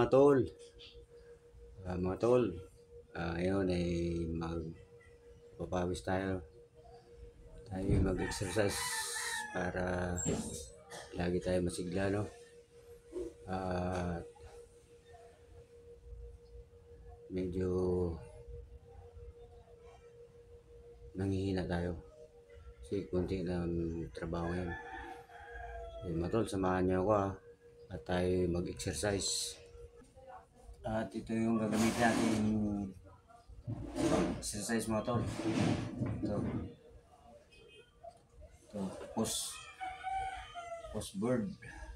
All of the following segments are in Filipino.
tol. Mga tol, ngayon ay magpapawis tayo. Tayo mag-exercise para lagi tayo masigla, no? At medyo nanghihina tayo kasi konti lang trabaho ngayon. Mga tol, samahan niyo ako at tayo mag-exercise. At ito yung gagamitin natin exercise, mga tol. Ito, post bird.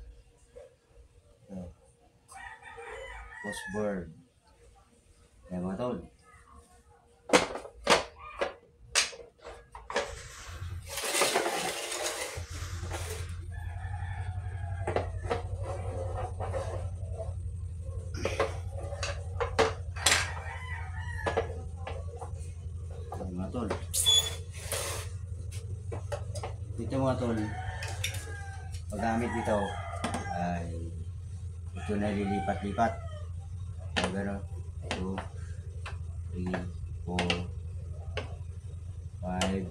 Ito, post bird. Ayan, mga tol. Ayan, mga tol. Dito, mga tol, paggamit dito ay ito na lilipat-lipat. So, gano'n. 2, 3, 4, 5,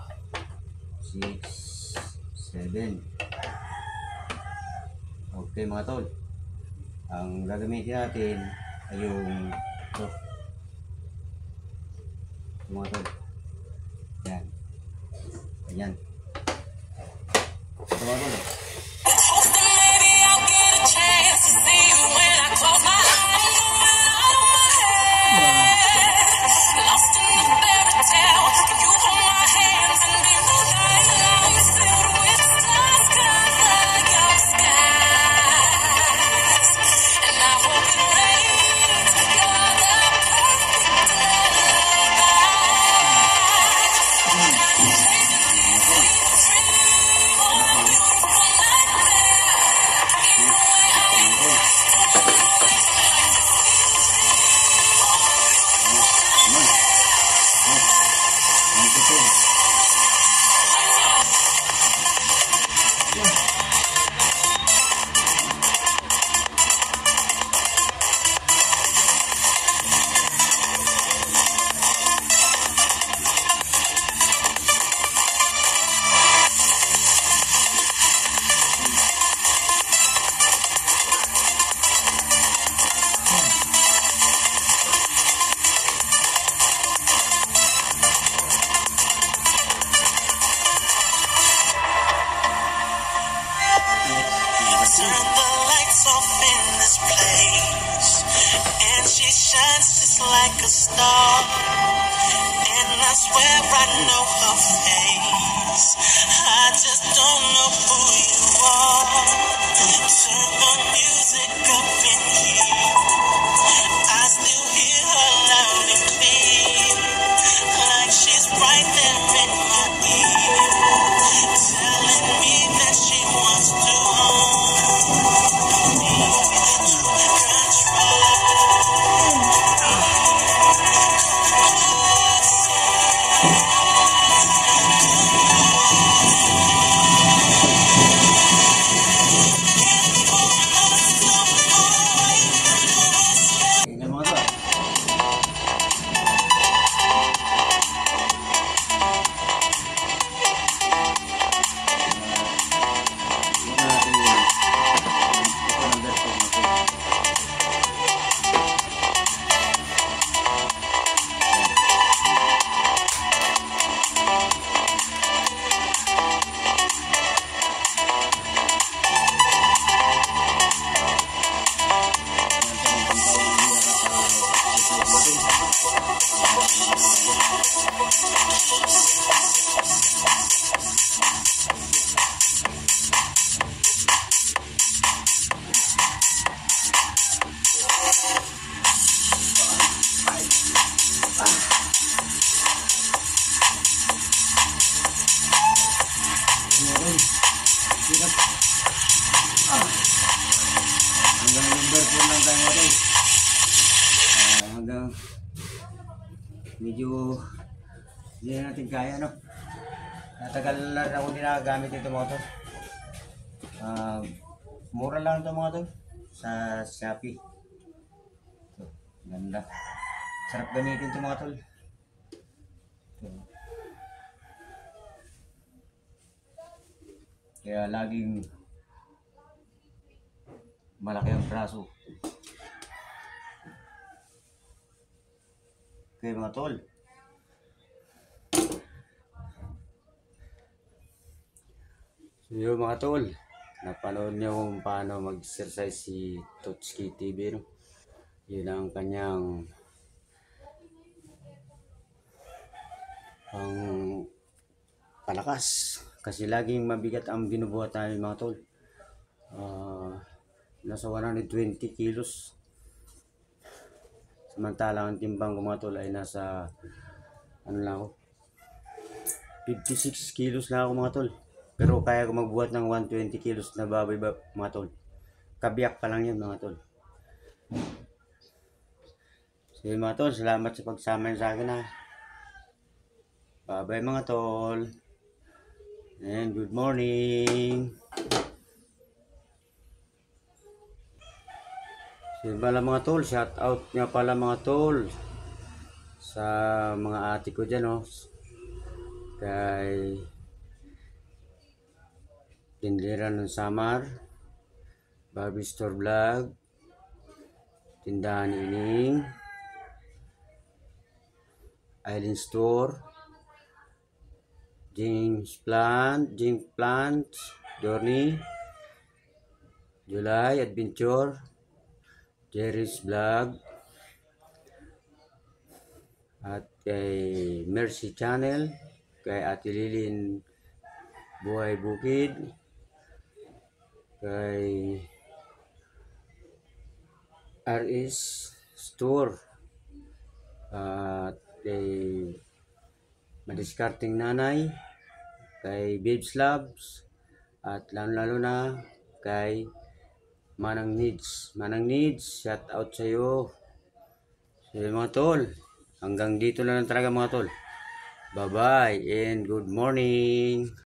6, 7. Okay, mga tol. Ang gagamitin natin ay yung ito. Ito, mga tol. Yan. Ganyan. Ito, mga tol. Turn the lights off in this place, and she shines just like a star. And I swear I know her face, I just don't know who you are. Turn the music up in here, I still hear her loud and clear, like she's right there in my ear, telling me that she wants to own. Tingnan mo ito. Hanggang number 4 lang tayo, mga tol. Hanggang medyo hindi na natin kaya, no? Natagal na rin ako hindi nakagamit ito, mga tol. Mura lang ito, mga tol, sa Shopee. Ganda. Sarap gamitin ito mga tol. Kaya laging malaki ang braso. Okay mga tol. So yun mga tol. Napanood niyo kung paano mag-exercise si Totski TV, no? Yun ang kanyang ang palakas. Kasi laging mabigat ang binubuhat namin mga tol. Nasa 120 kilos. Samantalang ang timbang ko mga tol ay nasa ano lang ako, 56 kilos na ako mga tol. Pero kaya ko magbuhat ng 120 kilos na baboy mga tol. Kabiyak pa lang yun mga tol. So yun mga tol, salamat sa pagsama niyo sa akin ha. Bye bye mga tol. And good morning. So yun pala mga tol, shout out nga pala mga tol sa mga ate ko dyan, oh. Kay Tindera ng Samar, Barbie Store Vlog, Tindahan Ining, Island Store, James Plant, Journey, July Adventure, Jerry's Vlog, at kay Mercy Channel, kay Ate Lilin Buhay Bukid, kay RS Store, at kay Madiskarting Nanay, kay Babes Labs, at lalo na kay Manang Needs. Manang Needs, shout out sa iyo. So mga tol, hanggang dito na lang talaga mga tol. Bye bye and good morning.